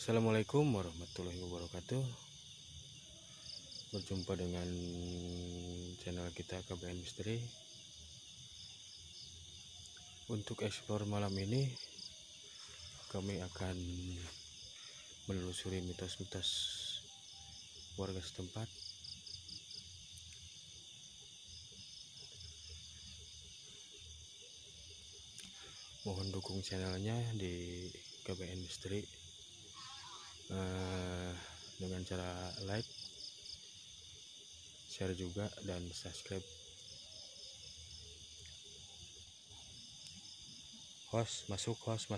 Assalamualaikum warahmatullahi wabarakatuh. Berjumpa dengan channel kita KBN Misteri. Untuk explore malam ini kami akan menelusuri mitos-mitos warga setempat. Mohon dukung channelnya di KBN Misteri dengan cara like, share juga, dan subscribe. Host masuk.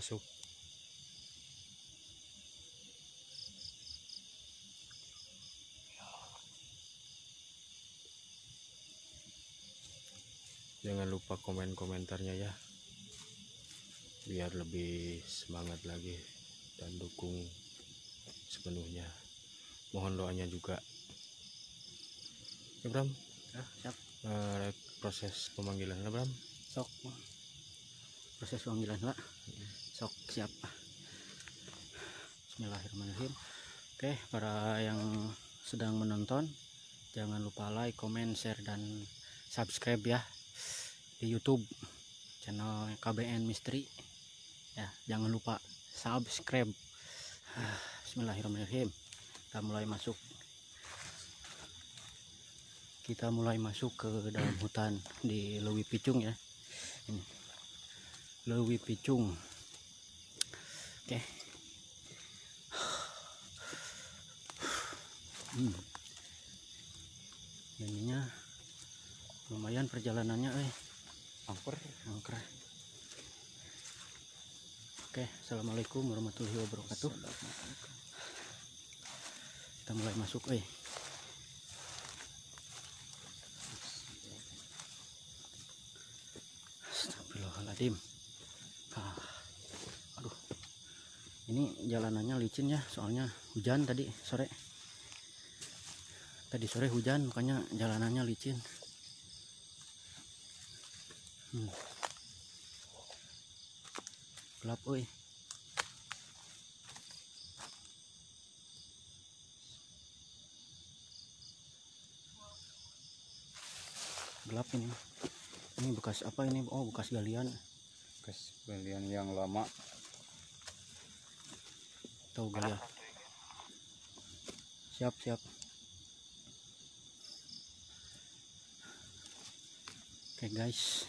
Jangan lupa komentarnya ya, biar lebih semangat lagi dan dukung sepenuhnya. Mohon doanya juga ya, Bram. Siap. Proses pemanggilan lah, Bram. Sok proses pemanggilan lah. Sok siap. Bismillahirrahmanirrahim. Oke, para yang sedang menonton, jangan lupa like, comment, share, dan subscribe ya di YouTube channel KBN Misteri ya. Jangan lupa subscribe. Bismillahirrahmanirrahim. Kita mulai masuk ke dalam hutan di Leuwi Picung ya. Ini Leuwi Picung. Oke. Ininya lumayan perjalanannya, angker. Oke, assalamualaikum warahmatullahi wabarakatuh. Kita mulai masuk, Astagfirullahaladzim. Aduh, ini jalanannya licin ya, soalnya hujan tadi sore hujan, makanya jalanannya licin. Gelap, gelap ini bekas apa ini? Oh, bekas galian yang lama. Tahu galian. Siap. Oke guys,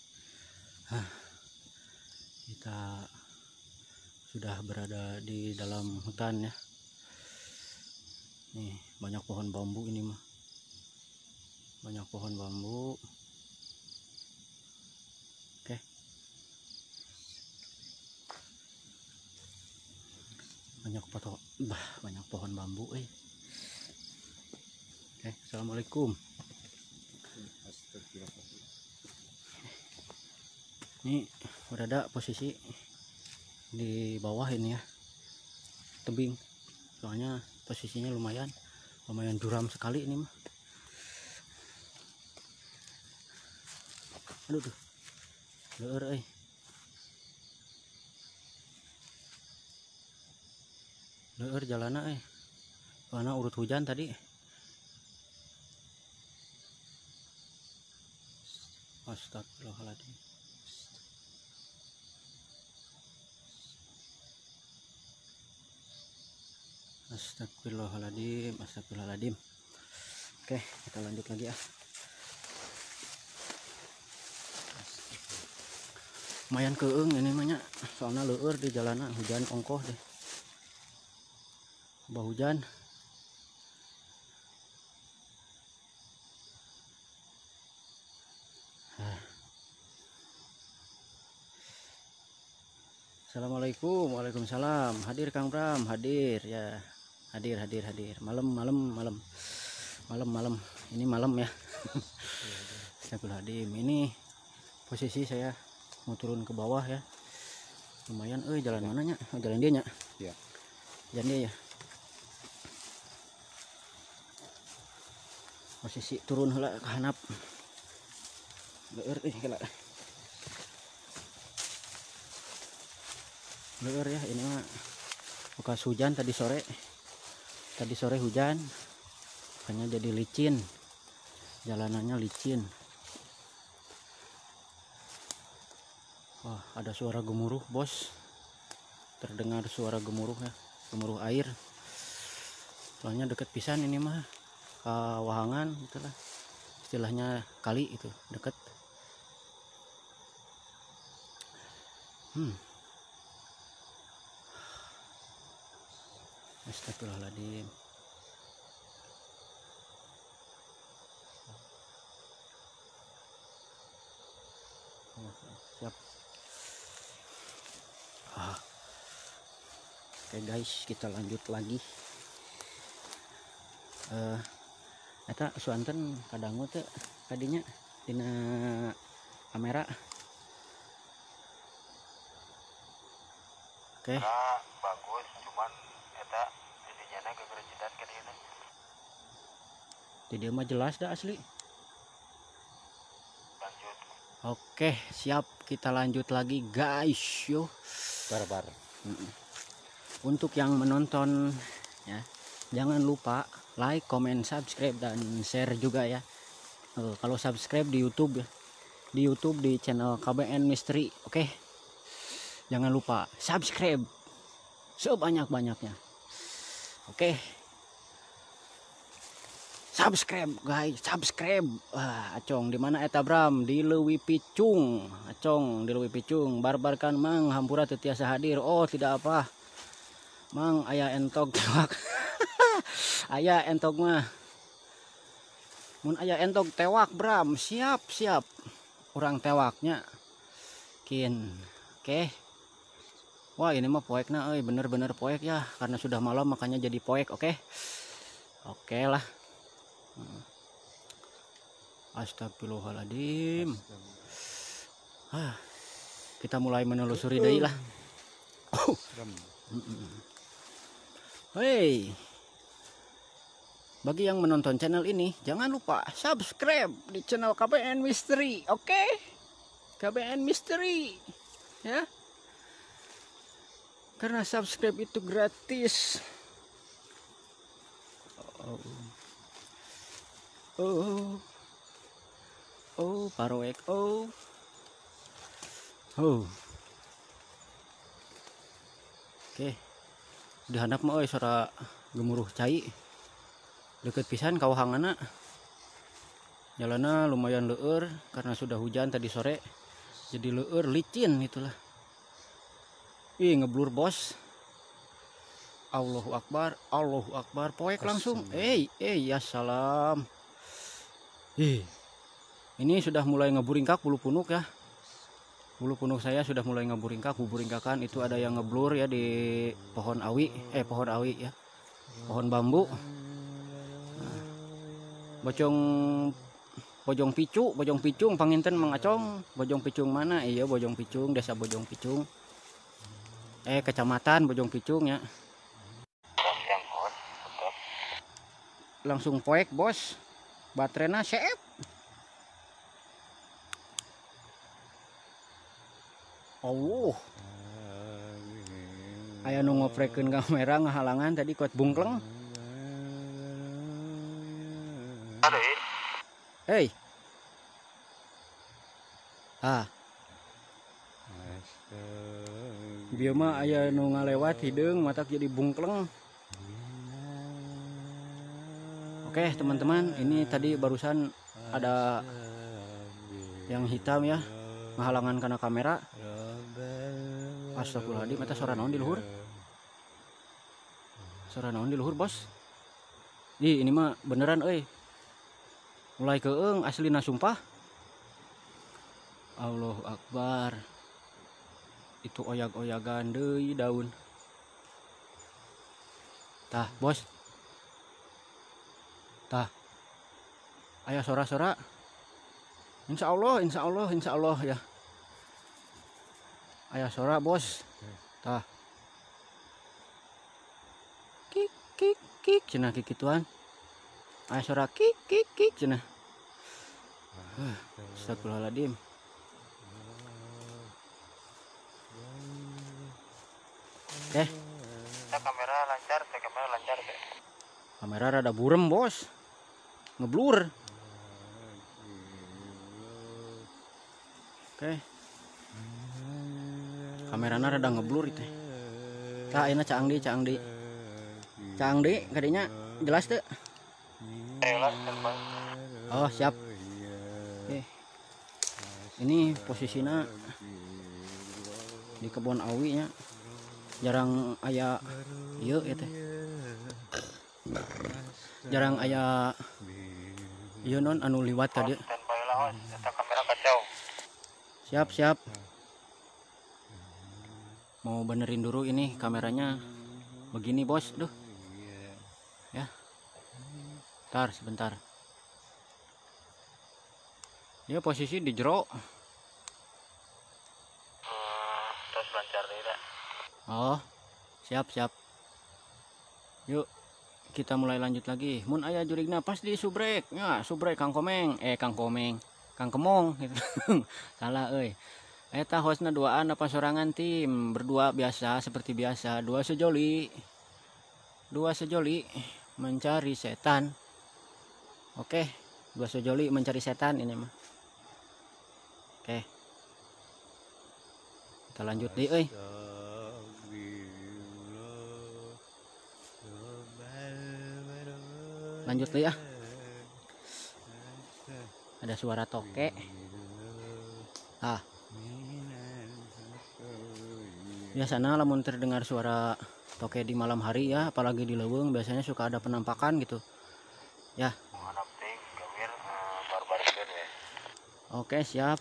kita sudah berada di dalam hutan ya. Nih, banyak pohon bambu ini mah. Banyak pohon bambu. Oke. Banyak pohon bambu, Oke, assalamualaikum. Ini berada posisi di bawah ini ya, tebing. Soalnya posisinya lumayan curam sekali ini mah. Aduh, leur, leur jalana, karena urut hujan tadi. Astagfirullahaladzim. Astagfirullahaladzim. Oke, kita lanjut lagi ya. Lumayan keeng ini mah, soalnya leur di jalanan, hujan ongkoh deh. Bah hujan. Assalamualaikum. Waalaikumsalam. Hadir Kang Bram, hadir ya. Hadir. Malam. Ini malam ya. Astagfirullahaladzim. Ini posisi saya mau turun ke bawah ya. Lumayan, jalan mananya? Oh, jalan dia nya. Iya. Jalan dia ya. Posisi turun heula ke handap. Leur leur ya, ini mah bekas hujan tadi sore hujan, makanya jadi licin, jalanannya licin. Wah, ada suara gemuruh bos, terdengar suara gemuruh ya, gemuruh air. Soalnya deket pisan ini mah, kawahangan itulah istilahnya, kali itu deket. Astagfirullahaladzim. Siap. Oke guys, kita lanjut lagi. Eta suanten kadangu teh tadinya dina kamera. Oke. Bagus, cuman eta jadinya kegerejedan ke dieu. Di dia mah jelas dah asli. Lanjut. Oke, siap, kita lanjut lagi guys. Yo. Barbar. Untuk yang menonton ya, jangan lupa like, comment, subscribe dan share juga ya. Kalau subscribe di YouTube ya, di channel KBN Misteri, oke. Jangan lupa subscribe sebanyak-banyaknya. Oke. Subscribe guys, subscribe. Wah, acong di mana eta Bram? Di Leuwi Picung. Acong di Leuwi Picung. Barbarkan Mang, hampura teu tiasa hadir. Oh, tidak apa. Mang aya entok tewak. Aya entok mah. Mun aya entok tewak Bram, siap. Orang tewaknya. Kin. Oke. Wah, ini mah poekna euy, bener-bener poek ya, karena sudah malam makanya jadi poek, oke. Oke lah. Astagfirullahaladzim. Kita mulai menelusuri deui lah. Hei, bagi yang menonton channel ini, jangan lupa subscribe di channel KBN Misteri, oke? KBN Misteri, ya. Karena subscribe itu gratis. Paroek. Oke. Di handap mah suara gemuruh cai. Deket pisan kawahanganna. Jalannya lumayan leueur karena sudah hujan tadi sore. Jadi leueur licin itulah. Ih, ngeblur bos. Allahu Akbar, poek langsung. Ya salam. Ini sudah mulai ngeburingkak bulu punuk ya. Bulu punuk saya sudah mulai ngeburingkak, buburingkakan itu ada yang ngeblur ya di pohon awi, ya. Pohon bambu. Bojong Picung panginten mangacong. Bojong Picung mana? Iya, Bojong Picung, desa Bojong Picung. Kecamatan Bojong Picung ya. Langsung poek bos, baterainya sep. Allah, aya nu ngoprekeun kamera ngahalangan tadi kuat bungkleng. Hei, bieu mah aya nu ngalewat hideung matak jadi bungkleng. Oke teman-teman, ini tadi barusan ada yang hitam ya, menghalangan karena kamera. Astagfirullahaladzim, eta suara naon di luhur? Suara naon di luhur bos? Ih, ini mah beneran euy. Mulai keung aslina sumpah. Allahu Akbar. Itu oyag-oyagan deui daun. Tah, bos. Tah. Aya sora-sora. Insya Allah ya. Aya sora bos. Tah. Kik cenah kikituan. Aya sora kik cenah. Astagfirullahaladzim. Kita Kamera rada burem bos, ngeblur. Oke, kameranya rada ngeblur itu. Kak, ini Caangdi kadinya jelas tuh. Jelas standby. Oh siap. Oke, ini posisinya di kebun awi nya, jarang aya ieu ya teh. Jarang aya ieu non anu liwat tadi. Standby lah os, eta kamera kacau. Siap. Mau benerin dulu ini kameranya begini bos, duh. Ya. Sebentar. Dia posisi di jero. Terus lancar deh dah. Oh, siap. Yuk, kita mulai lanjut lagi. Mun aya jurigna pas di subrek. Ya, subrek Kang Komeng. Kang Kemong gitu. Salah euy. Eta hostna duaan apa sorangan tim? Berdua biasa seperti biasa. Dua sejoli mencari setan. Oke, dua sejoli mencari setan ini mah. Oke. Kita lanjut deh euy. Lanjut deh ya. Ada suara toke. Biasanya lamun terdengar suara toke di malam hari ya, apalagi di leuweung biasanya suka ada penampakan gitu. Ya. Menghanap ting gawir barbarkeun we. Oke, siap.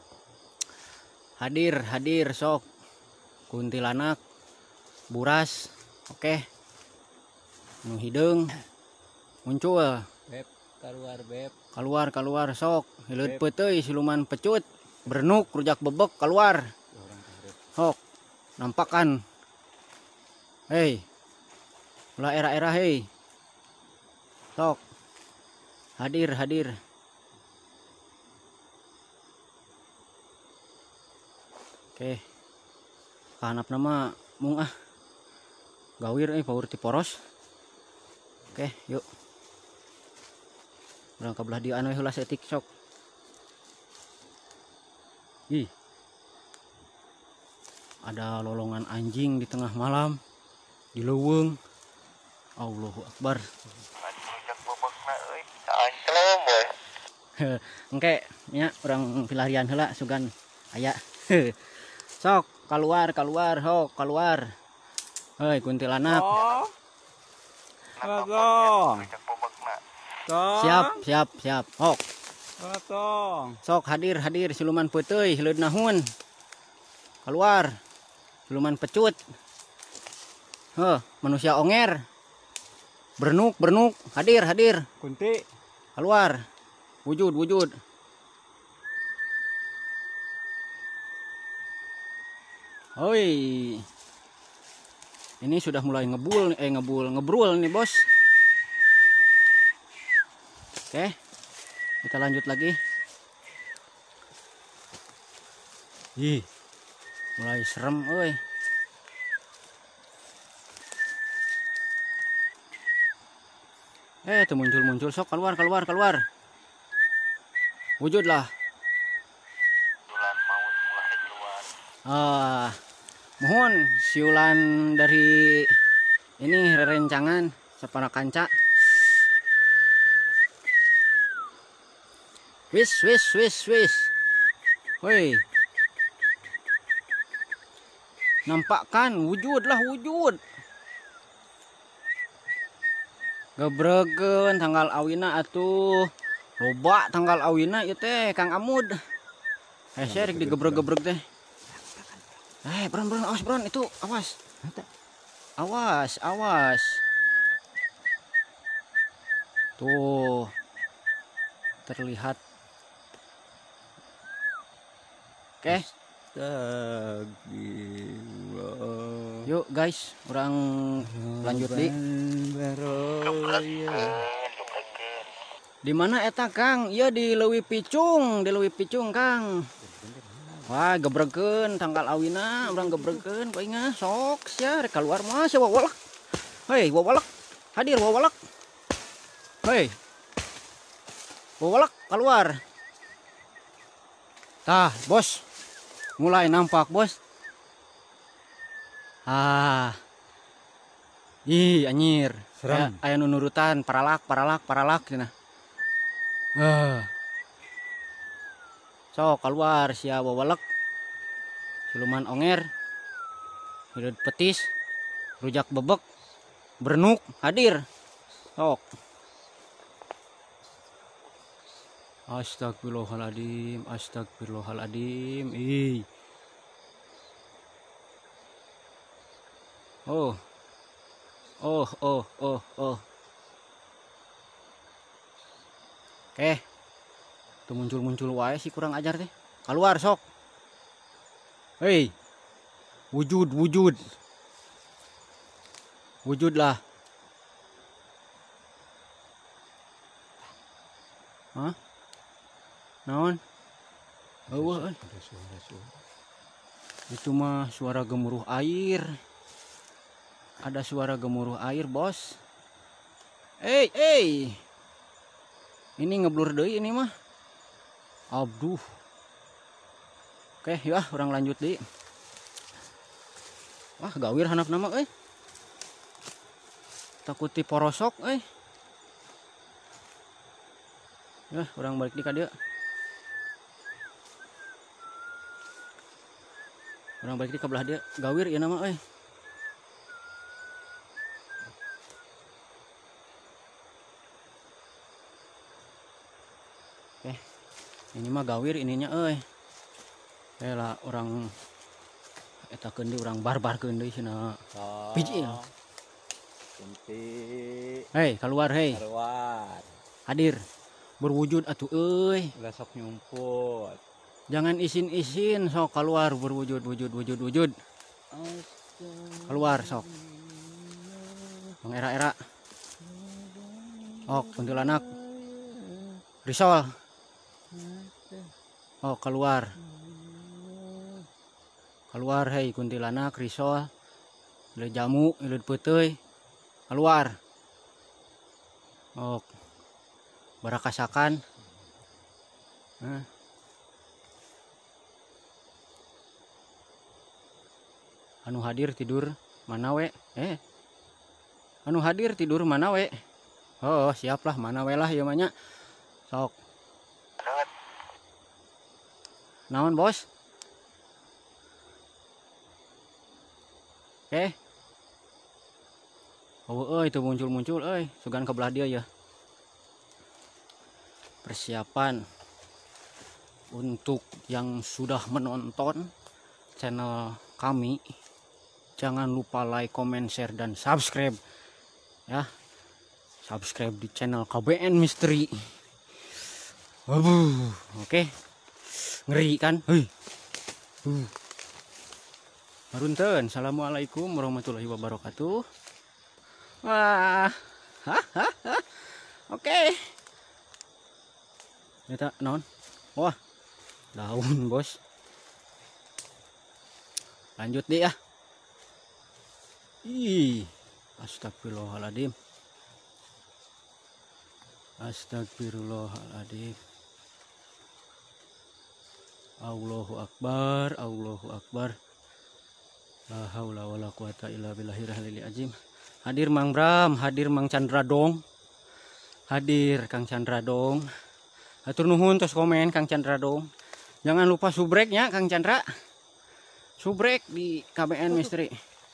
Hadir sok. Kuntilanak, buras. Oke. Nu hideung muncul. Beb, beb. Keluar sok. Hileut peuteuy siluman pecut. Bernuk rujak bebek keluar. Sok. Nampakan. Hei. Ulah era hei. Sok. Hadir. Oke. Kahanap nama mung gawir paur ti poros. Oke, yuk. Urang ka belah dieu anu heula setik sok. Ih. Ada lolongan anjing di tengah malam di leuweung. Allahu Akbar. Rujak bebekna euy. Anclem boy. Engke nya urang pilarian heula sugan aya. Sok keluar. Hei kuntilanak. Rujak bebekna. Siap. Sok hadir siluman peuteuy hileud nahun. Keluar. Siluman pecut. Manusia onger. Bernuk. Hadir. Kunti. Keluar. Wujud. Oi. Ini sudah mulai ngebrul nih, Bos. Oke. Kita lanjut lagi. Ih. Mulai serem euy. Tuh muncul sok keluar. Wujudlah. Bulan maut mulai keluar. Mohon siulan dari ini rerencangan separa kanca. Wis. Woi. Nampakkan wujud. Gebregeun tanggal awina atuh. Loba tanggal awina ieu teh Kang Amud. Rek digebreg-gebreg teh. Bron, awas bron, itu awas. Tuh. Terlihat. Oke. Yuk guys, orang lanjut di. Di mana eta Kang? Iya di Leuwi Picung, Kang. Wah, gebregeun tanggal awina, urang gebregeun poe ngah sok sia rek keluar mah sia wawalak. Hei, wawalak. Hadir wawalak. Hei. Bowalak keluar. Tah, bos. Mulai nampak, bos. Ah. Ih, anjir. Serem. Aya nu nurutan, paralak cenah. Sok keluar sia bowalak. Siluman onger. Hideud petis. Rujak bebek. Bernuk hadir. Sok. Astagfirullahaladzim, astagfirullahaladzim. Ih. Oh. Oke. Tuh muncul-muncul wae sih kurang ajar teh. Keluar sok. Hei. Wujud. Wujud lah. Hah? Naon? Eueuh. Itu mah suara gemuruh air. Ada suara gemuruh air, bos. Hey. Ini ngeblur deui ini mah. Aduh. Oke, ya orang lanjut deui. Wah, gawir hanap nama euy. Takuti porosok euy. Ya, orang balik di ka dieu. Orang balik di ka belah dia. Gawir ieu nama euy. Ini mah gawir ininya euy. Lah orang eta keun deui urang barbar keun deui cenah. Biji. Hei, keluar hei. Keluar. Hadir. Berwujud atuh euy. Besok nyumput. Jangan isin-isin sok keluar berwujud. Keluar sok. Bang era. Oh, kuntilanak. Risol. Oh, keluar. Keluar hei kuntilanak, risol. Ileud jamu, ileud peuteuy. Keluar. Oh. Barakasakan. Anu hadir tidur mana we? Anu hadir tidur mana we? Oh, siaplah mana we lah ieu mah nya. Sok. Naon, bos? Oke. Oh, itu muncul euy, sugan ke belah dia ya. Persiapan untuk yang sudah menonton channel kami, jangan lupa like, comment, share, dan subscribe ya. Subscribe di channel KBN Misteri. Oke. Ngeri kan? Marunten. Assalamualaikum warahmatullahi wabarakatuh. Wah. Oke. Eta naon? Wah. Daun, bos. Lanjut deh ya. Ih. Astagfirullahaladzim. Astagfirullahaladzim. Allahu Akbar, Allahu Akbar. La haula wala quwata illa billahil aliyil azim. Hadir Mang Bram, hadir Mang Chandra Dong. Hadir Kang Chandra Dong. Hatur nuhun tos komen Kang Chandra Dong. Jangan lupa subreknya Kang Chandra. Subrek di KBN Misteri.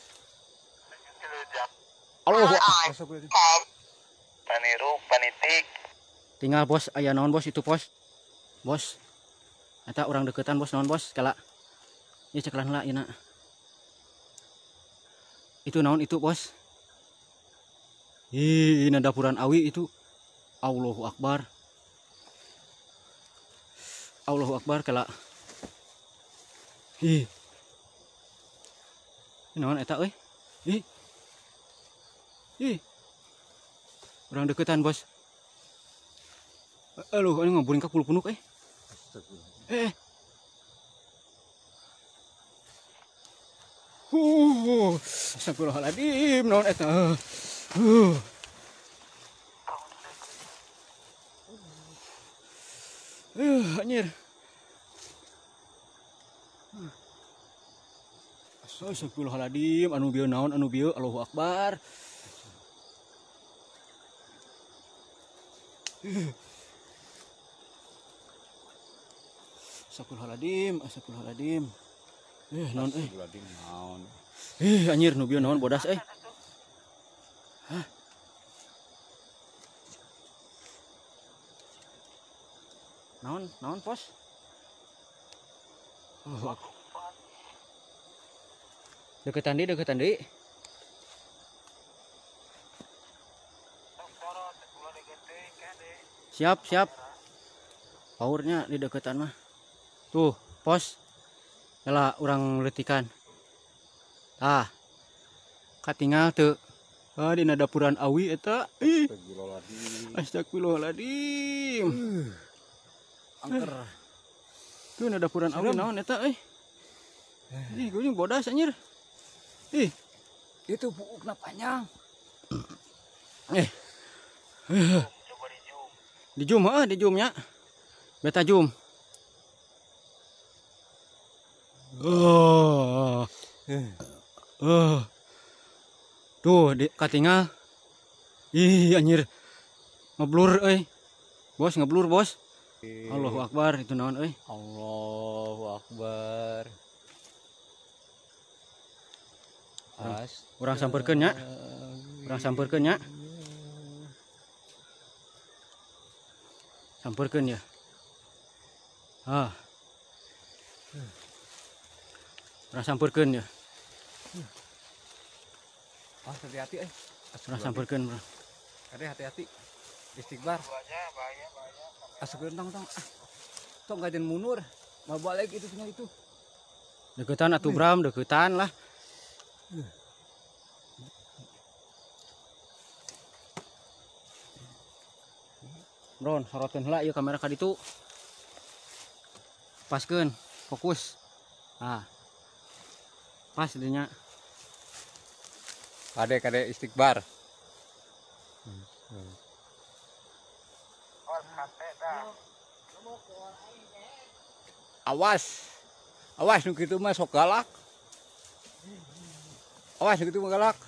Allahu Akbar. Paniru, panitik. Tinggal bos, aya naon bos itu bos. Bos. Eta orang deketan bos, naon bos, kala. Ieu ceklan heula ieu na. Itu naon itu bos? Ih, ini dapuran awi itu. Allahu Akbar. Allahu Akbar kala. Ih. Ini naon eta euy? Ih. Orang deketan bos. Aduh, ini ngobrolin ka punuk Astagfirullahaladzim, naon eta. Anjir. Astagfirullahaladzim, anu bieu naon anu bieu, Allahu Akbar. Astagfirullahaladzim. Naon naon. anjir nu bieu naon bodas Hah? Naon pos? Oh, deketan di. Siap. Powernya di deketan mah. Tuh, pos. Yalah urang letikan. Katinggal teu. Dina dapuran awi eta. Astagfirullahaladzim. Angker. Tuh na dapuran awi naon eta Ih, gue bodas anjir. Ih, Itu buukna panjang. Coba di zoom. di zoom nya. Beta zoom. Tuh, katinggal. Ih, anjir. Ngeblur Bos, ngeblur, Bos. Allahu Akbar, itu naon Allahu Akbar. Urang sampeurkeun nya. Sampeurkeun ya. Urang sampeurkeun ya. Hati-hati Urang sampeurkeun, Bro. hati-hati. Istighfar. Bahaya. Askeun tong. Tong gajen mundur. Mau balik itu tinggal itu. Deketan atuh Bram, deketan lah. Bron, sorotin heula ieu kamera ka ditu. Paskeun, fokus. Pas dinya. Kade istighfar. Awas nu kitu mah sok galak. Awas nu kitu mah galak.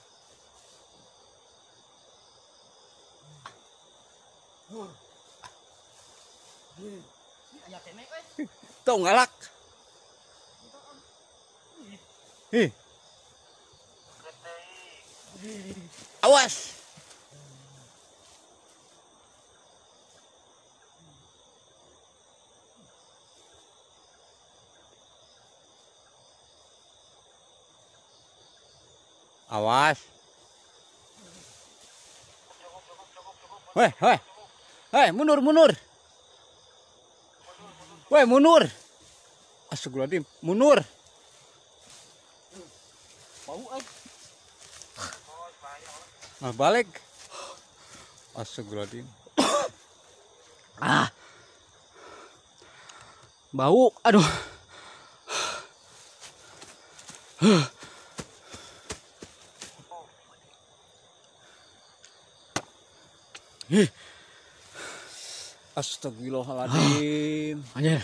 Tong galak. Awas. Hei, mundur. Weh, mundur. Astagfirullahaladzim, mundur. Balik. Astagfirullahaladzim. Bau, aduh. Astagfirullahaladzim. Anjir.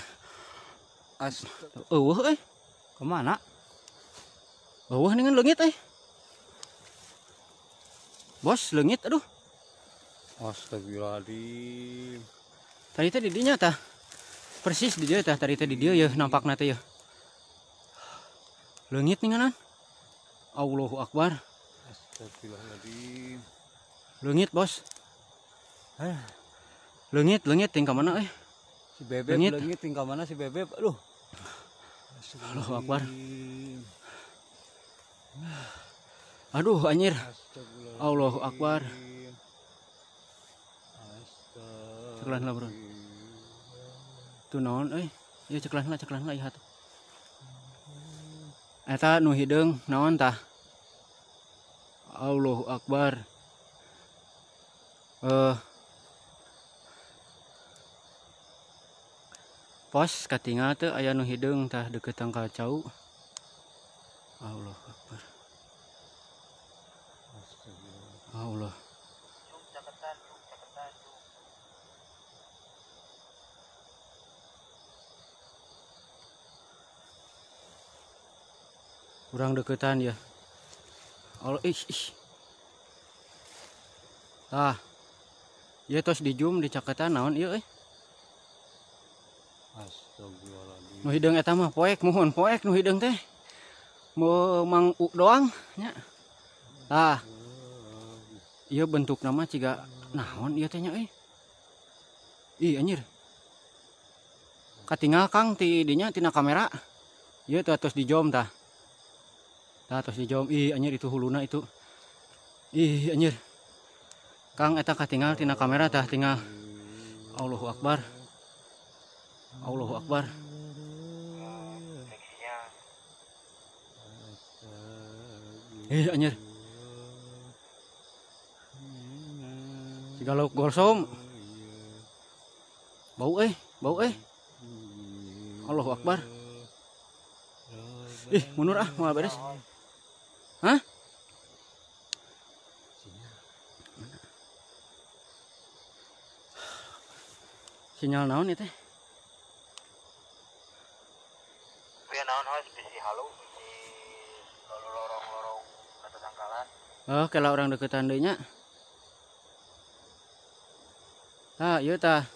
Kemana? Nih kan leungit Bos, leungit aduh. Astagfirullahaladzim. Tadi di dinya tah. Persis di dia tah, tadi di dia ya nampakna teh ya. Leungit ninganan. Allahu Akbar. Astagfirullahaladzim. Leungit, Bos. Leungit tinggal mana Si Bebek leungit tinggal mana si Bebek? Aduh. Allahu Akbar. Aduh anjir. Allahu Akbar. Ceklan lah, Bro. Tuh naon ya ceklan lah ieu hatu. Eta nu hideung naon tah? Allahu Akbar. Pos katingal teu aya nu hideung tah deukeutan ka cau. Allahu Akbar. Allah. kurang deketan ya. Allah ih. Tah. Ya tos di zoom di caketan naon ieu euy. Astagfirullahaladzim. Nu hideung eta mah poek muhun poek nu hideung teh. Mau mang doang nya. Tah. Ieu bentuk nama ciga naon ieu teh nya euy. Ih anjir. Katinggal Kang ti dinya tina kamera. Ieu teh tos di zoom tah. Tah tos di zoom. Ih anjir itu huluna itu. Ih anjir. Kang eta katinggal tina kamera tah tinggal. Allahu Akbar. Allahu Akbar. Seksinya Anjir. Siga lauk gosong. Bau bau Allahu Akbar. Mundur ah, mau beres. Hah? Sinyal naon itu? Tapi naon host bisi halus bisi lorong-lorong kata tangkalan. Oh, kalau orang deketan deui nya. Ah, ieu tah.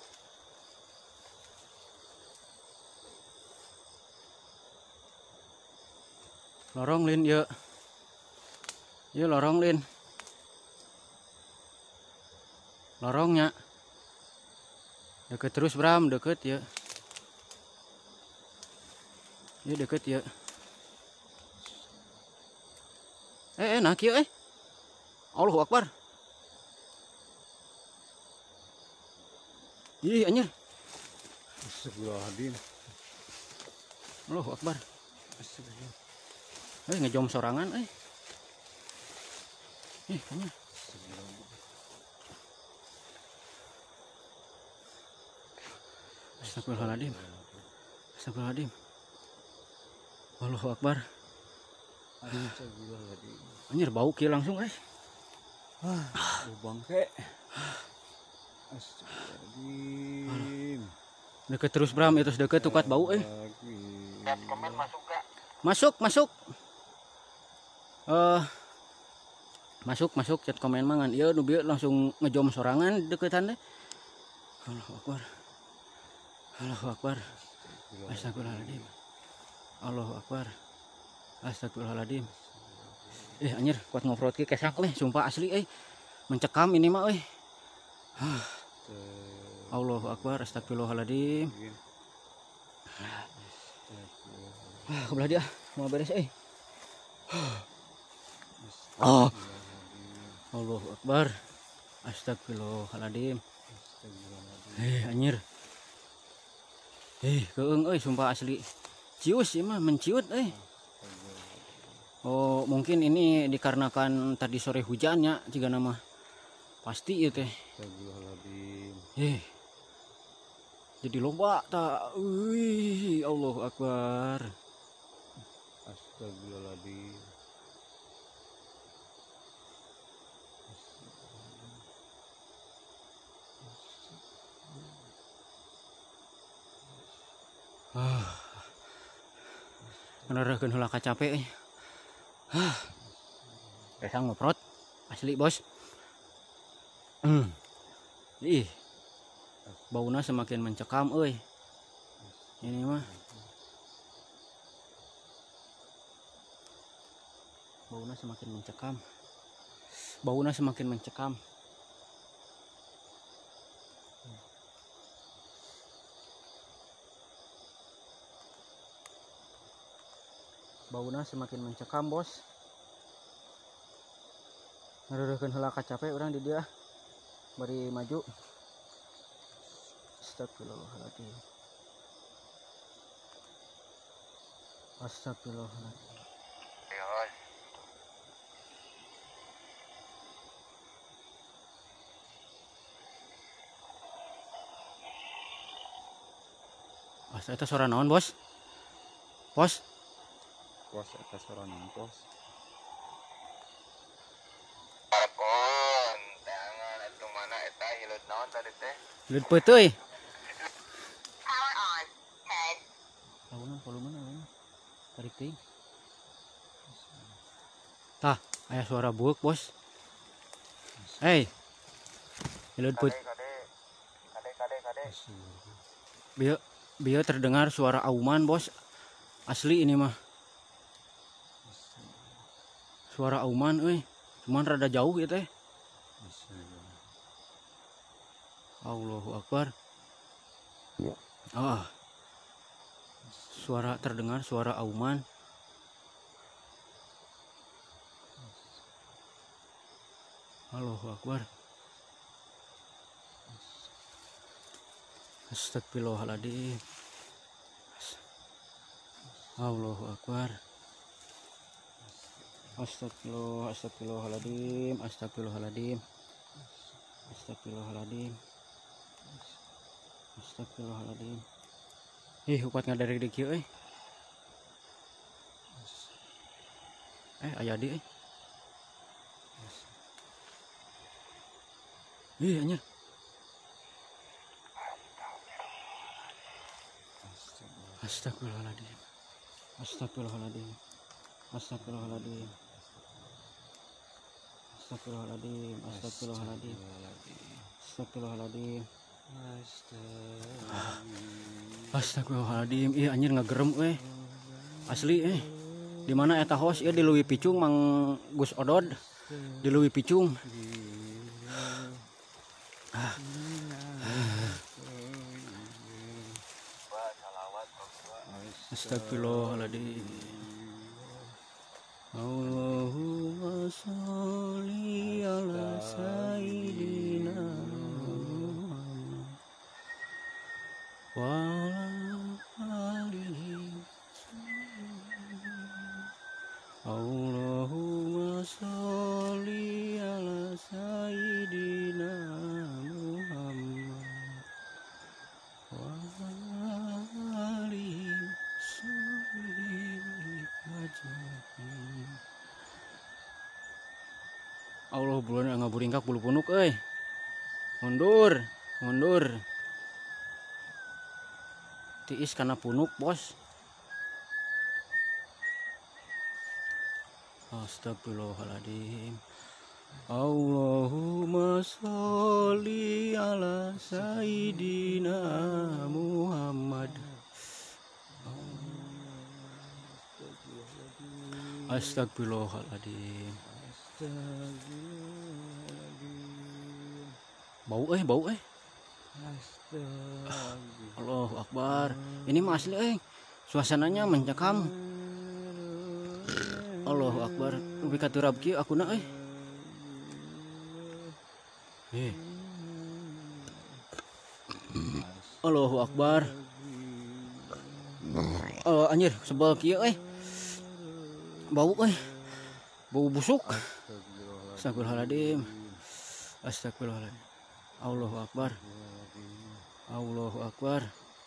Lorong lin ieu. Ieu lorong lin. Lorongnya. Deket terus Bram, deket ya. Ieu deket ya. Nah kieu Allahu Akbar. Ih anjir. Astagfirullahaladzim. Allahu Akbar. Ngejom sorangan anjir. Astagfirullahaladzim. Astagfirullahaladzim. Allahu Akbar. Astagfirullahaladzim. Anjir bau kieu langsung Bangke. Astagfirullahaladzim. Deket terus Bram, itu deket tukat bau Chat komen masuk gak? Masuk. Masuk chat komen mangan. Ieu nu bieu langsung ngejom sorangan deketan deh. Allahu Akbar. Allahu Akbar. Astagfirullahaladzim. Allahu Akbar. Astagfirullahaladzim. Anjir kuat ngofrot ki kesak sumpah asli mencekam ini mah Allahu Akbar. Astagfirullahaladzim. Kebelah dia mau beres Allahu Akbar. Astagfirullahaladzim. Anjir. Keung sumpah asli. Cius mah menciut Oh, mungkin ini dikarenakan tadi sore hujannya jika nama pasti itu teh. Astagfirullahaladzim. Jadi loba tak. Wih, Allahu Akbar. Astagfirullahaladzim. Ngereureuhkeun heula ka capek Kesang ngoprot asli bos. Ih. Bauna semakin mencekam Ini mah. Bauna semakin mencekam. Bauna semakin mencekam. Bauna semakin mencekam bos. Ngereureuhkeun heula ka capek urang di dia bari maju. Astagfirullahaladzim. Astagfirullahaladzim. Ya host. Eta suara naon bos? Pos? Pos eta sorangan pos. Parpon, tangan itu mana eta hilut naon tadi teh? Lihat peuteui. Power on. Head. Volume. Tarik teuing. Aya suara buuk, Bos. Hei. Hileud put. Kade. Bieu terdengar suara auman, Bos. Asli ini mah. Suara auman euy. Cuman rada jauh ya teh. Allahu Akbar. Ah. Terdengar suara auman. Allahu Akbar. Astagfirullahaladzim. Allahu Akbar. Astagfirullahaladzim. Astagfirullahaladzim. Astagfirullahaladzim. Astagfirullahaladzim. Upat ngadarek di kieu euy. Aya di euy. Anjir. Astagfirullahaladzim. Astagfirullahaladzim. Astagfirullahaladzim. Astagfirullahaladzim. Astagfirullahaladzim. Astagfirullahaladzim. Astagfirullahaladzim. Anjir ngagerem we. Asli di mana eta host di Leuwi Picung Mang Gus Odod di Leuwi Picung. Astagfirullahaladzim. Allahumma sholli ala sayyidina Muhammad wa ala alihi. Allahumma sholli ala sayyidina Muhammad wa alihi. Allah bulan ngaburingkak bulu punuk mundur tiis karena punuk, Bos. Astagfirullahaladzim. Allahumma sholli ala sayyidina Muhammad. Astagfirullahaladzim. Bau. Allahu Akbar. Ini mah asli suasananya mencekam. Allahu Akbar. Ubi katurab kieu akuna Allahu Akbar. Anjir sebel kieu bau bau busuk. Astagfirullahaladzim. Astagfirullahaladzim. Allahu Akbar. Allahu Akbar.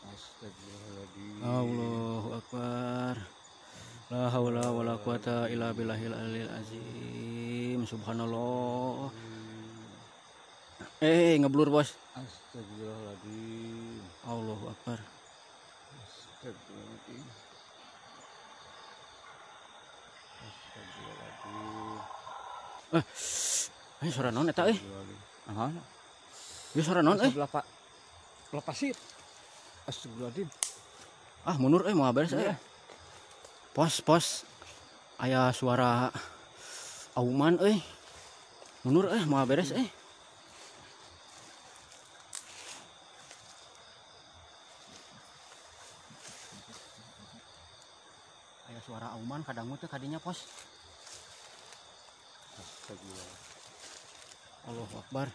Allahu Akbar. La haula wala quwata illa billahil aliyil azim. Subhanallah. Ngeblur, Bos. Astagfirullahaladzim. Allahu Akbar. Astagfirullahaladzim. Suara naon eta Naon? Ieu suara naon Pasir. Astagfirullahaladzim. Mundur mau beres Pos. Aya suara auman mundur mau beres Aya suara auman kadangu teh kadinya, Pos. Allahu Akbar.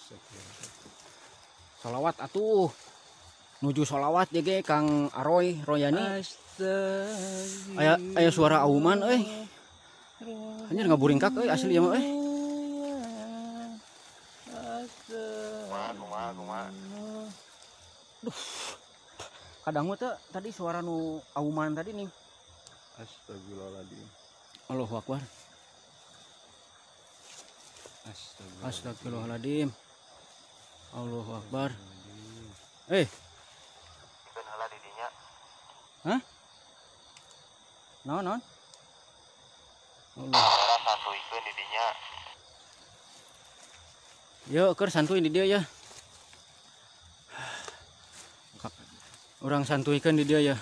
Sholawat atuh. Nuju sholawat jadi Kang Aroy Royani. Aya suara auman anjir ngaburingkak asli ya mah Duh. Kadang teh tadi suara nu auman tadi nih. Astagfirullahaladzim. Allahu Akbar. Astagfirullahaladzim. Allahu Akbar. Kan heula di dinya. Naon? Allah. Rasa santuikeun di dinya. Yo keur santuy di dia ya. Orang santuikeun di dia ya.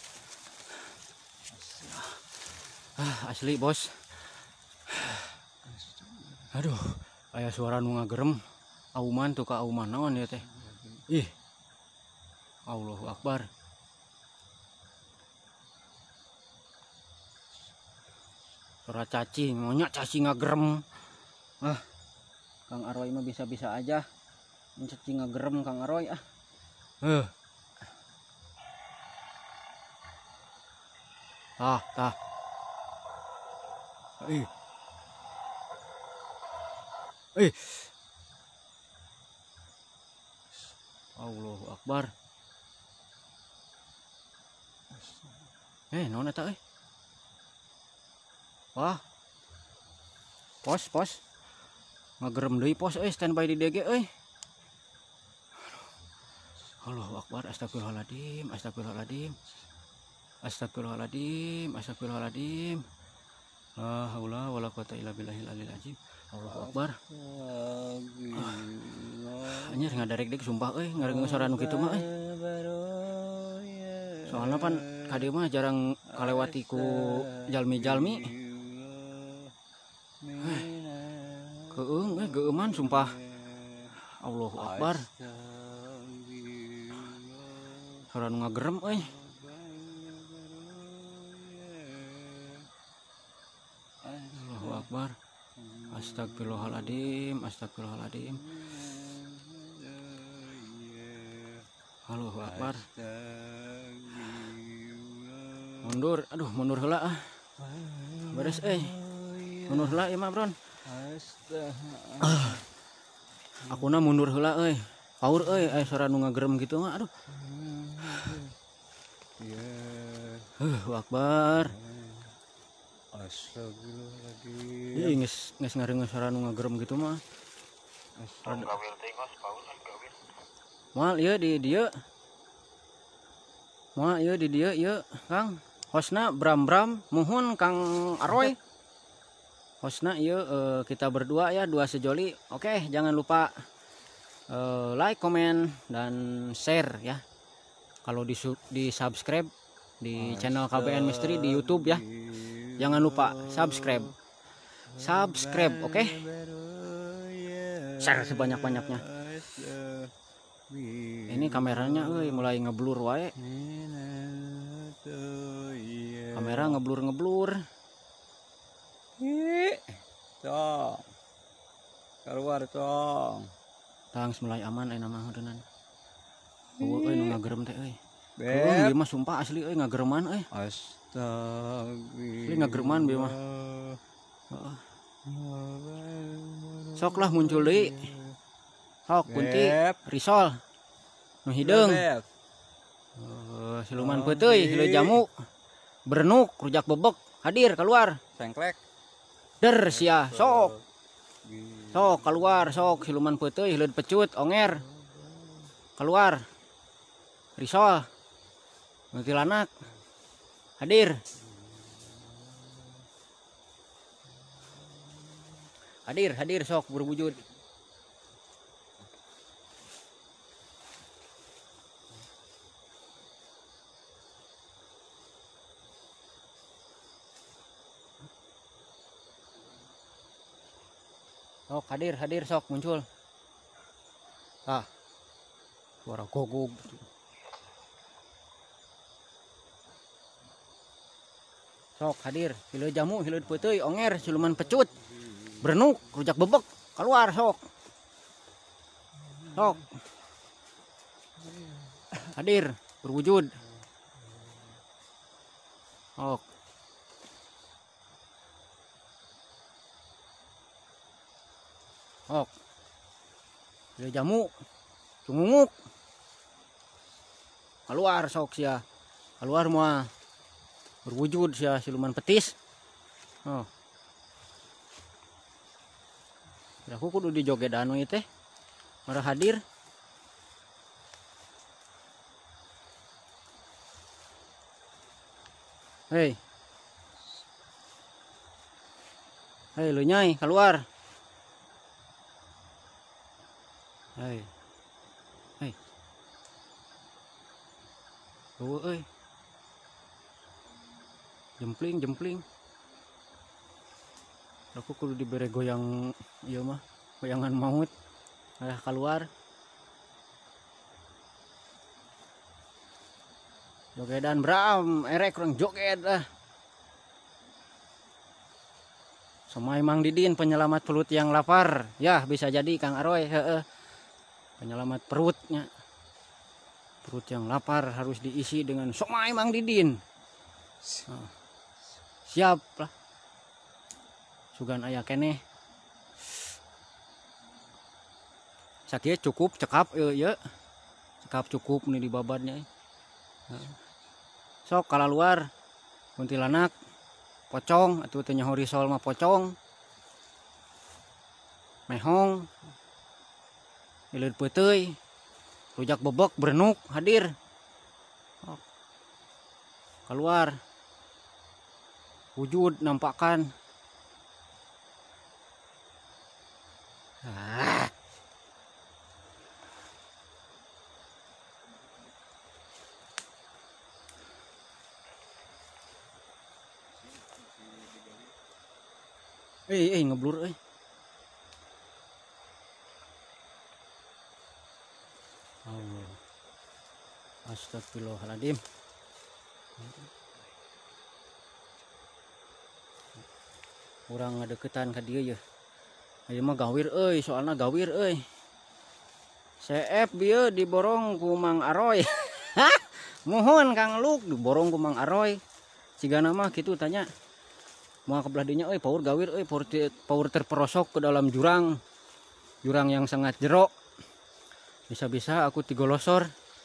Asli bos. Aduh, aya suara nu ngagerem. Auman tuh ka auman naon ya teh. Ih. Allahu Akbar. Suara cacing, maunya cacing ngagerem. Kang Aroy mah bisa-bisa aja. Cacing ngagerem Kang Aroy ah. Tah. Allahu Akbar. Naon eta euy? Wah. Pos. Ngagerem deui pos euy, standby di DG euy. Allahu Akbar, astagfirullahaladzim. La haula wala quwata illa billahil aliyil azim. Allahu Akbar. Anjir ngadarek dek sumpah euy, ngarengeun suara nu kitu mah euy. Soalnya pan kade mah jarang kalewati ku jalmi-jalmi. Geuman sumpah. Allahu Akbar. Suara nu ngagerem euy. Allahu Akbar. Astagfirullahaladzim. Allahu Akbar. Mundur heula ah. Beres mundur heula ieu mah bron. Akuna mundur heula euy. Paur euy suara nu ngagerem kitu mah aduh. Allahu Akbar. Astagfirullahaladzim. Geus ngarengeun suara nu ngagerem kitu mah. Gawil teh ngos paun gawil. Moal ieu di dieu. Moal ieu di dieu ieu Kang. Hostna Bram muhun Kang Aroy. Hostna ieu kita berdua ya, dua sejoli. Oke, jangan lupa like, komen dan share ya. Kalau di subscribe di channel KBN Misteri di YouTube ya. Jangan lupa subscribe, oke? Share sebanyak-banyaknya. Ini kameranya mulai ngeblur wae. Kamera ngeblur. Tong. Keluar tong. Tang mulai aman nama heureunana. Nu ngagerem teh euy. Ieu mah sumpah asli euy ngagereman euy. Asli ngagereman bieu mah. Sok lah muncul deui. Sok kunti risol. Nu hideung. Siluman peuteuy, hileud jamu. Berenuk, rujak bebek, hadir keluar. Sengklek. Der sia, sok. Sok keluar, sok siluman peuteuy, hileud pecut, onger. Keluar. Risol. Kuntilanak. Hadir. Hadir sok berwujud. Sok hadir sok muncul. Suara gogog. Sok hadir, hileud jamu, hileud peuteuy, onger, siluman pecut, berenuk, rujak bebek, keluar sok. Sok. Hadir, berwujud. Sok. Sok. Hileud jamu, cungunguk. Keluar sok sia. Keluar moal. Berwujud sia siluman petis. Aku kudu dijoget anu ieu teh. Mara hadir. Hei. Hei lu nyai keluar. Hei. Hei. Tuh euy. Jempling. Aku kudu dibere goyang ieu mah, goyangan maut. Keluar. Jogedan Bram, erek kurang joget ah. Somai Mang Didin penyelamat perut yang lapar. Ya, bisa jadi Kang Aroy, penyelamat perutnya. Perut yang lapar harus diisi dengan somai Mang Didin. Siap lah. Sugan aya keneh. Sakieu cukup cekap ya. Cekap cukup nih di babadnya. Sok kala luar kuntilanak pocong atuh teh nyaho risol mah pocong mehong ileud peuteuy rujak bebek berenuk hadir keluar wujud nampakkan ngeblur Allah. Astagfirullahaladzim. Urang ngadeukeutan ka dieu yeuh. Ieu mah gawir soalna gawir CF bieu diborong ku Mang Aroy. Mohon Kang Luk diborong ku Mang Aroy. Cigana mah kitu tanya. Mau kebelah dinya power gawir power terperosok ke dalam jurang yang sangat jerok. Bisa-bisa aku tigolosor.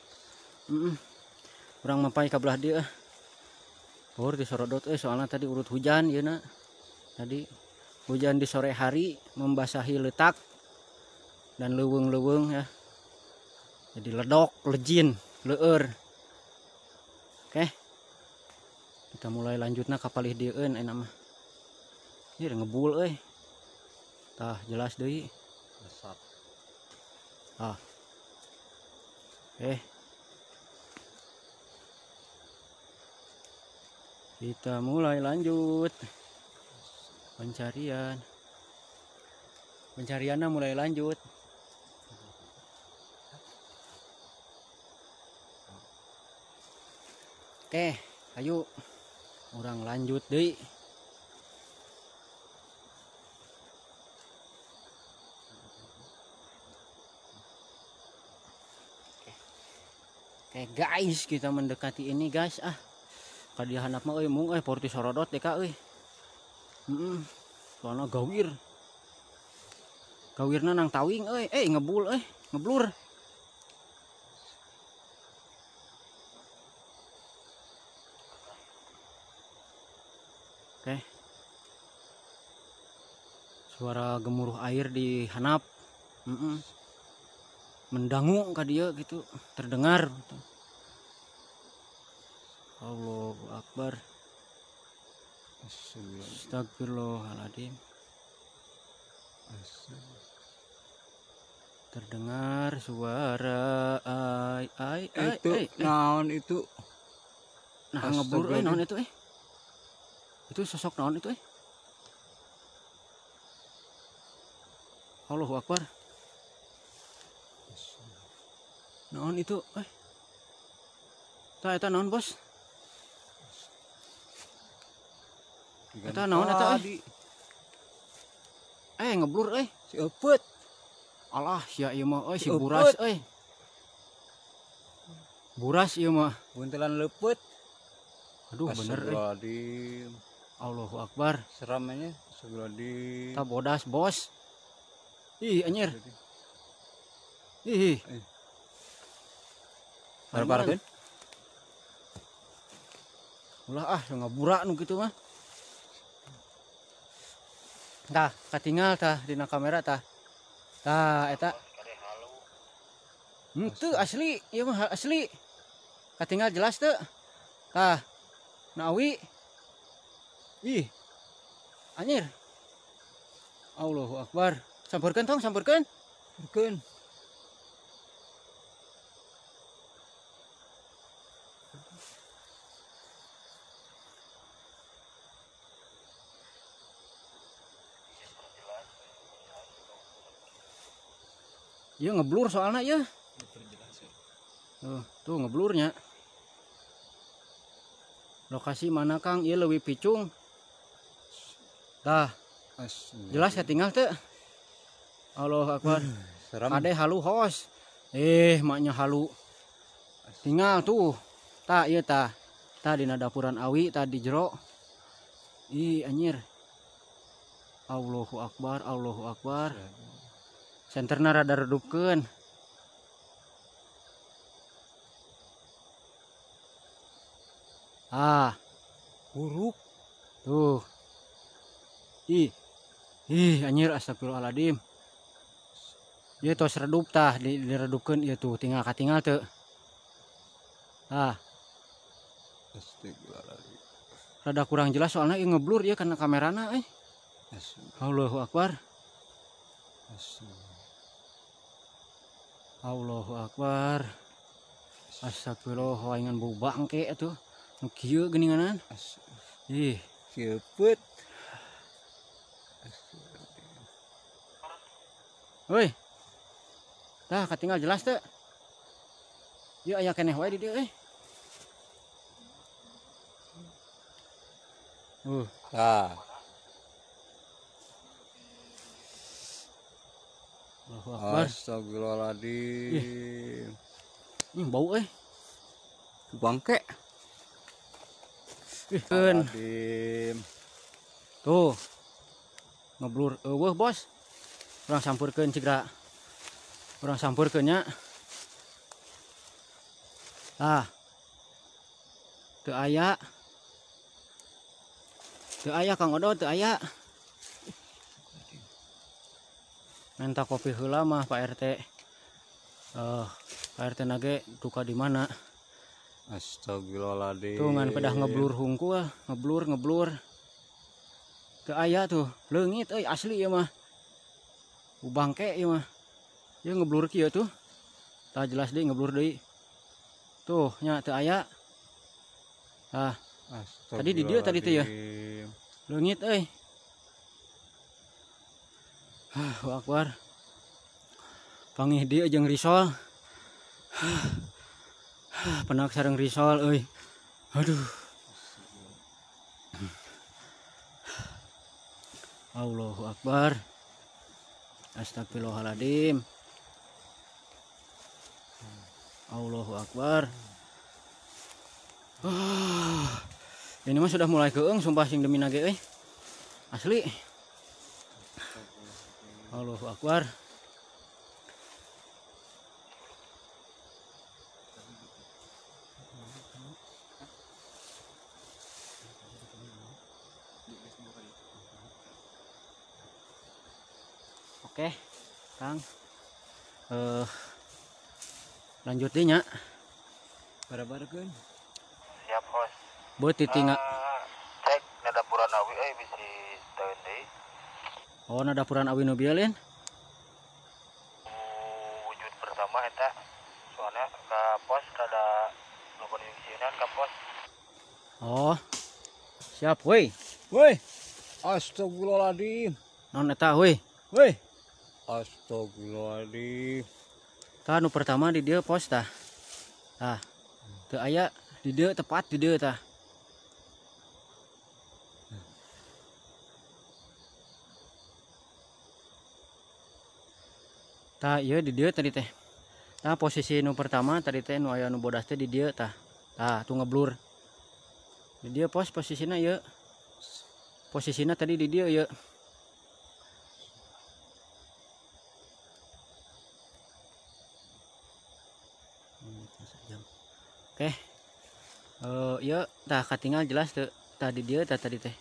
Urang mampai kebelah dia. Power disorodot soalnya tadi urut hujan ya nak. Tadi hujan di sore hari membasahi letak dan leuweung-leuweung ya. Jadi ledok, lejin, leur. Oke. Kita mulai lanjutna ka palih dieun enak mah. Ini ngebul tah jelas deui. Besar. Kita mulai lanjut pencariannya mulai lanjut. Oke, ayo orang lanjut deui. Oke guys, kita mendekati ini guys kadi handap mah mung porti sorodot deh kak soalnya gawirna nang tawing ngeblur oke suara gemuruh air di handap mendangu ka dia gitu terdengar. Allahu Akbar. Astagfirullahaladzim. Terdengar suara naon itu nah ngeblur naon itu itu sosok naon itu Allahu Akbar. Naon itu eta naon bos eta naon eta ngeblur si eupet alah sia ieu mah si buras buras ieu mah buntelan leupet aduh bener Allahu Akbar seramnya sebeladi ta bodas bos ih anjir ih parah-parah kan ulah ngabura nu kitu mah tah katinggal tah dina kamera tah eta teu asli ieu mah asli katinggal jelas teu tah nawi ih anjir Allahu Akbar. Sampurkeun tong, sampurkeun. Bukan. Iya ngeblur soalnya ya. Tuh ngeblurnya. Lokasi mana Kang? Iya leuwih picung. Tah, jelas ya tinggal teh. Allahu Akbar. Seram. Kade halu hos. Maknya halu. Tinggal tuh. Tah ieu tah. Tah dina dapuran awi tah di jero. Ih anjir. Allahu Akbar, Allahu Akbar. Senterna rada redupkeun. Buruk. Tuh. Ih anjir astagfirullahaladzim. Ieu tos redup tah diredupkeun ieu tuh tinggal katinggal teu. Astagfirullahaladzim. Rada kurang jelas soalnya ieu ngeblur ieu karena kamerana Allahu Akbar. Allahu Akbar. Astagfirullah waingan bau bangke atuh. Nu kieu geuninganan. Ih, Cepet. euy. Tah katinggal jelas teu? Ieu aya keneh wae di dieu euy. Tah. Allahu Akbar. Astagfirullahaladzim. Ih bau euy. Bangke. Keun. Astagfirullahaladzim. Tuh. Ngeblur eueuh bos. Urang sampurkeun cigra. Urang sampurkeun nya. Teu aya. Teu aya Kang Odo, teu aya. Minta kopi heula mah Pak RT. Pak RT nage duka di mana? Astagfirullahaladzim. Tuh ngan pedah ngeblur hungkul, ngeblur. Teu aya tuh, leungit euy asli ieu mah. Bangke ieu mah. Ieu ngeblur kieu tuh. Tah jelas deui ngeblur deui. Tuh nya teu aya. Tadi di dieu tadi teh ya. Leungit euy. Allahu Akbar. Pangih dieu jeung risol. Penak sareng risol euy. Aduh. Allahu Akbar. Astagfirullahaladzim. Allahu Akbar. Ini mah sudah mulai keung sumpah sing demi nage euy. Asli. Allahu Akbar. Oke, Kang. Lanjut deh nya. Bara-barakeun. Siap host. Buat titinggal. Cek nadapuran awi bisi tahun deui. Oh, nadapuran awi nu bieu Lin. Wujud bersama eta. Soalnya ke pos rada numpun nyucinan ke pos. Oh. Siap, woi. Woi. Astagfirullahaladzim. Non eta woi. Woi. Astagfirullahaladzim. Tah nu pertama di dieu pos tah. Tah. Teu aya di dieu tepat di dieu tah. Tah ieu di dieu tadi teh. Tah posisi nu pertama tadi teh nu aya nu bodas teh di dieu tah. Tah tuh ngeblur. Di dieu pos posisina ieu. Posisina tadi di dieu ieu. Oke. Iya tah katinggal jelas tuh tadi dia tadi teh.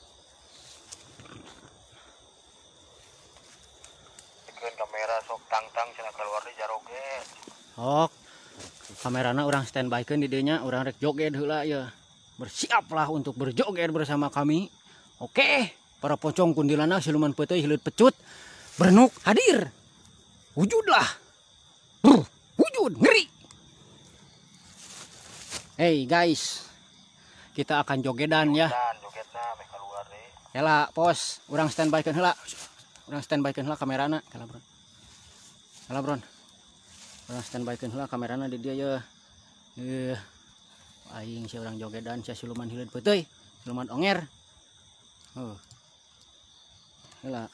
Bikin kamera sok tang-tang cenah keluar di jaroget. Sok. Kamerana orang standbykeun di dieu nya, urang rek joget heula ya. Bersiaplah untuk berjoget bersama kami. Oke. para pocong kuntilanak siluman peuteuy hileut pecut berenuk hadir. Wujudlah. Wujud ngeri. Hey guys, kita akan jogedan ya. Dan jogetna meh keluar deh. Hela pos, urang standbykeun heula. Urang standbykeun heula kamerana, hela bron. Hela bron. Urang standbykeun heula kamerana di dieu ye. Aing si urang jogedan sia siluman hileud peuteuy, siluman onger. Hela.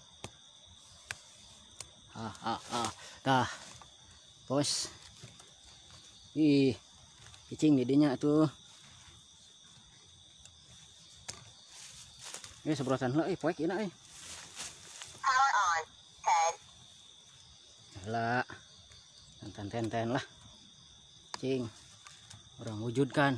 Tah. Pos. Ih. Cicing di dinya tuh. Sebrosan heula poek ina Power on. 10. Lah. Tenten lah. Cing. Orang wujudkan.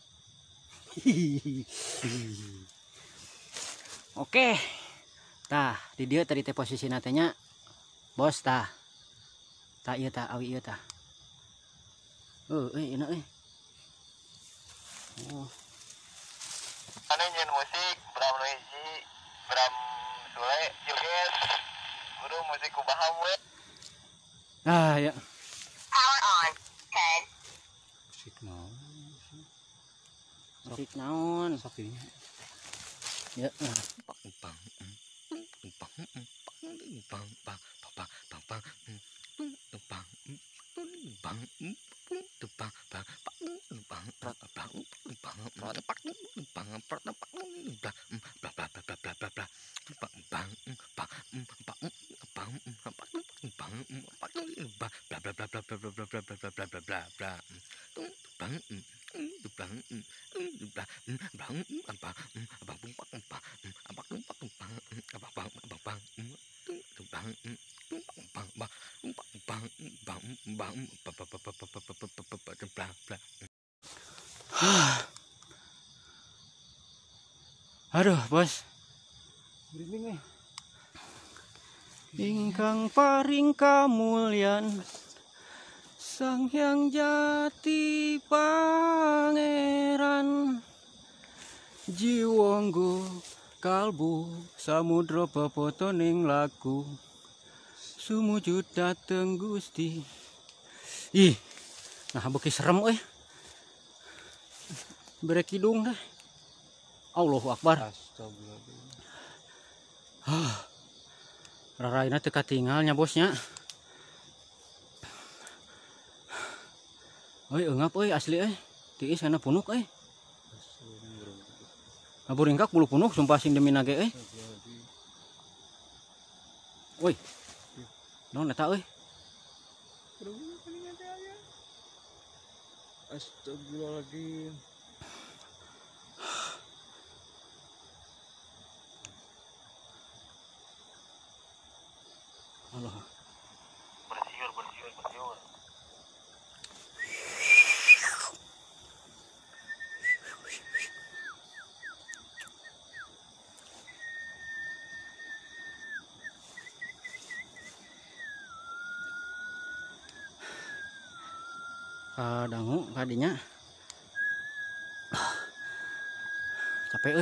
Oke. Tah, di dieu tadi teh posisi natenya bos tah. Tah ieu tah awi ieu tah. Enak Oh. Ane nyen musik Bram Noisi, Bram Sule, joget. Kudu musik kumaha we. Ya. Power on. 10. Musik naon? Sakinya. Ya. Aduh, bos. Ingkang paring kamulyan Sang Hyang Jati Pangeran Jiwonggo kalbu samudra pepotoning laku sumujud dateng Gusti. Ih, nah beki serem Berek hidung dah. Allahu Akbar. Raraina teu katinggalnya bosnya. Eungap asli tiis kana punuk Ngaburingkak bulu punuk sumpah sing demi nage Naon eta Astagfirullahaladzim. Allah. Bersiul. Dangu kadinya. Capek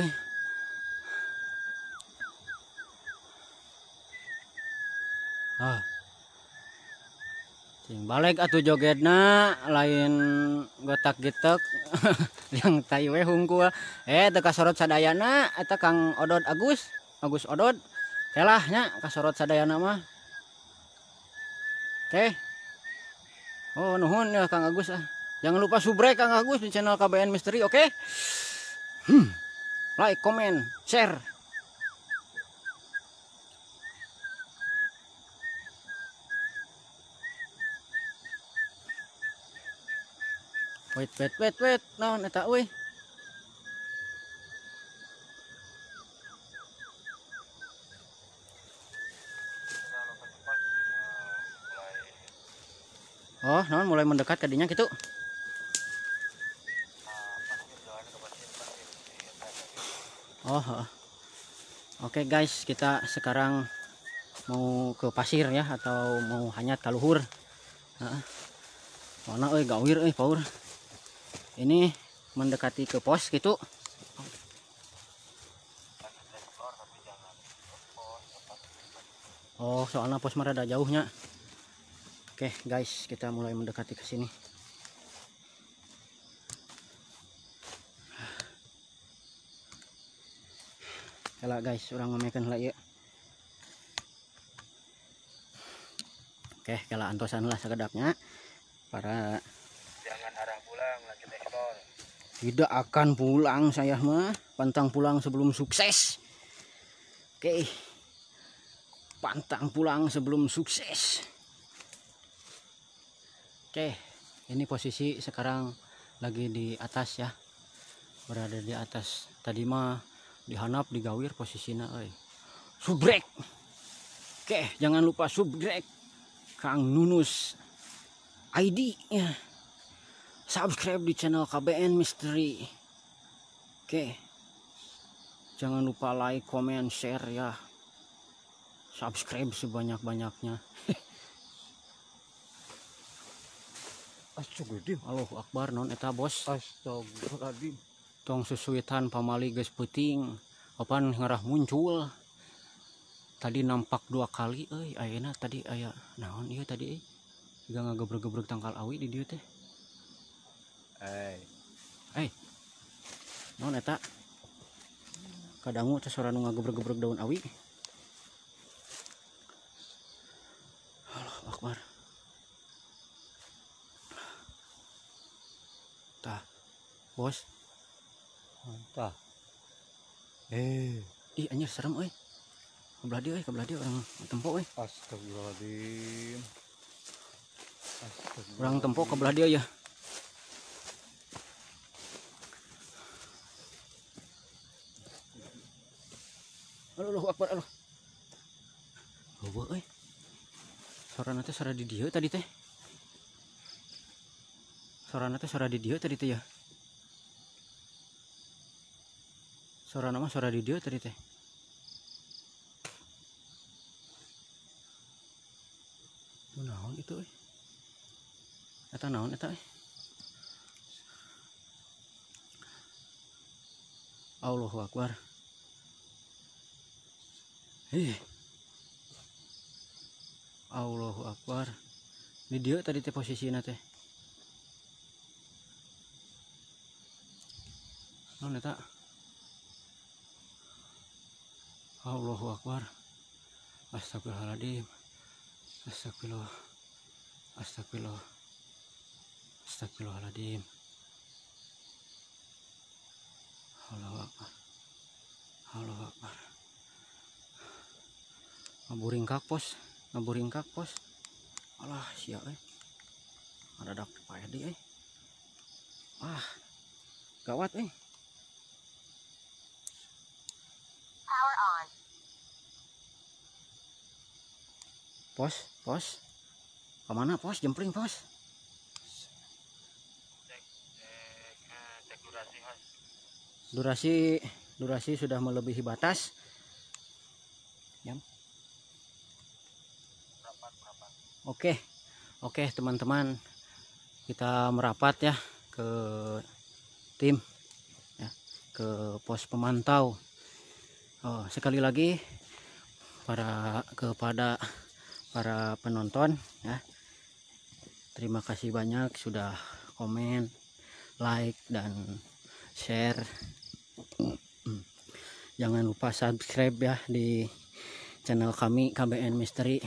Cing balik atuh jogetna lain gotak gitek yang tai we hungkul teu kasorot sadayana eta Kang Odod Agus Odod telah nya kasorot sadayana mah nuhun ya Kang Agus jangan lupa subrek Kang Agus di channel KBN Misteri oke? Like, comment, share. Wait. Naon eta euy? Oh, naon mulai mendekat kadinya gitu. Oke guys, kita sekarang mau ke pasir ya atau mau hanyat ka luhur. Mana gawir paur. Ini mendekati ke pos gitu. Oh, soalnya pos mah rada jauhnya. Oke, guys, kita mulai mendekati ke sini. Kalau guys, orang ngomongin lah ya. Oke, kalau antosan lah sekedapnya para Jangan arah pulang, lanjut ekspor. tidak akan pulang saya mah, pantang pulang sebelum sukses. Oke, pantang pulang sebelum sukses. Oke, ini posisi sekarang lagi di atas ya, berada di atas. Tadi mah dihanap digawir posisinya, subrek. Oke, jangan lupa subrek Kang Nunus ID nya, subscribe di channel KBN Misteri. Oke, jangan lupa like, comment, share ya, subscribe sebanyak-banyaknya. Astagfirullahaladzim. Allahu Akbar non eta bos. Astagfirullahaladzim. Tong sesuitan pamali geus peuting opan ngarah muncul. Tadi nampak 2 kali ayeuna tadi aya naon ieu tadi juga ngagebreg-gebreg tangkal awi di dieu teh. Naon eta? Kadangu teh suara nu ngagebreg-gebreg daun awi. Allahu Akbar. Tah, bos. Tah. Ih anjir serem euy. Kebelah dia orang tempo euy. Astagfirullahaladzim. Orang tempo kebelah dia ya. Allahu Akbar Allah. Eueuh euy. Sorana teh sora di dieu tadi teh. Sorana teh sora di dieu tadi teh ya. Sorana mah sora di dieu tadi teh. Naon itu euy? Eta naon eta euy? Allahu Akbar. Allahu Akbar. Di dieu tadi teh posisina teh. Naon eta? Allahu Akbar. Astagfirullahaladzim. Astagfirullah. Astagfirullah. Astagfirullahaladzim. Allahu Akbar. Allahu Akbar. Ngaburingkak pos. Alah sia euy. Adadak pae deui euy. Gawat euy. Power on. Pos. Kemana pos? Jempring pos. Cek durasi, Mas. Durasi sudah melebihi batas. Jam. Oke teman-teman, kita merapat ya ke tim ya, ke pos pemantau. Sekali lagi kepada para penonton ya, terima kasih banyak sudah komen, like dan share. Jangan lupa subscribe ya di channel kami KBN Misteri.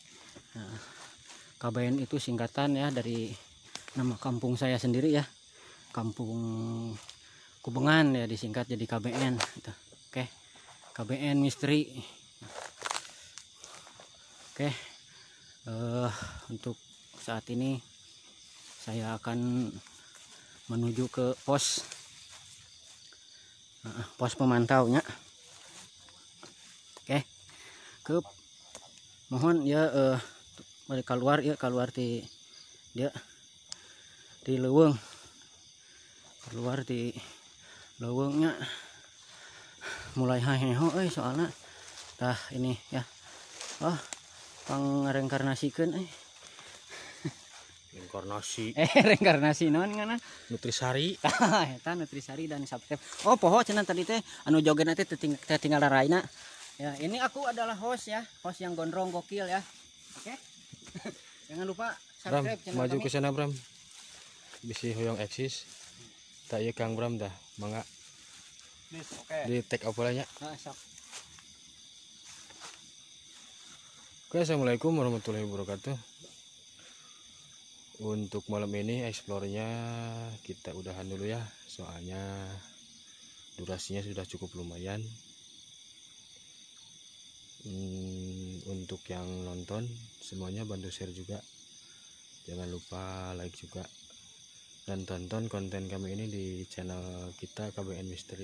KBN itu singkatan ya dari nama kampung saya sendiri ya, Kampung Kubengan ya, disingkat jadi KBN gitu. Oke, KBN Misteri. Oke, untuk saat ini saya akan menuju ke pos pemantaunya. Oke, mohon ya keluar di dia di leuweung, keluar di leuweungnya mulai haheho soalnya tah ini ya pangreinkarnasikeun Inkarnasi. Reinkarnasi naon ngana Nutrisari. eta Nutrisari dan subscribe. Poho cenah tadi teh anu joget teh tinggal raraina Ya, ini aku adalah host ya, host yang gondrong gokil ya. Oke. Jangan lupa Bram, subscribe channel maju kami. ke sana Bram. Bisi hoyong eksis. Tak iya Kang Bram dah, mangga. Oke. Di tag apa lah nya. Nah, sok. Oke, assalamualaikum warahmatullahi wabarakatuh. Untuk malam ini explore-nya kita udahan dulu ya, soalnya durasinya sudah cukup lumayan. Untuk yang nonton semuanya bantu share juga, jangan lupa like juga, dan tonton konten kami ini di channel kita KBN Misteri.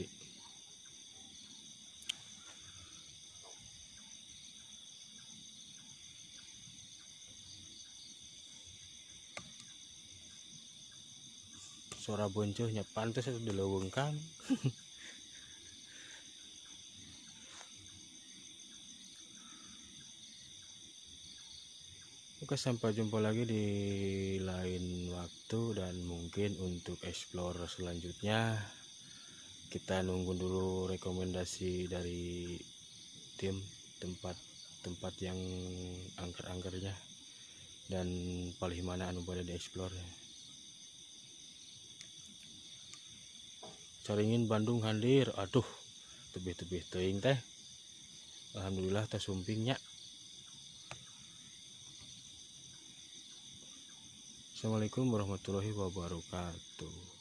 Suara boncohnya pantas itu dilawung Kang. Oke, sampai jumpa lagi di lain waktu, dan mungkin untuk explore selanjutnya kita nunggu dulu rekomendasi dari tim tempat yang angker-angkernya dan paling mana anu pada di explore. Caringin Bandung hadir, aduh tebih-tebih teuing teh. Alhamdulillah teh sumpingnya. Assalamualaikum warahmatullahi wabarakatuh.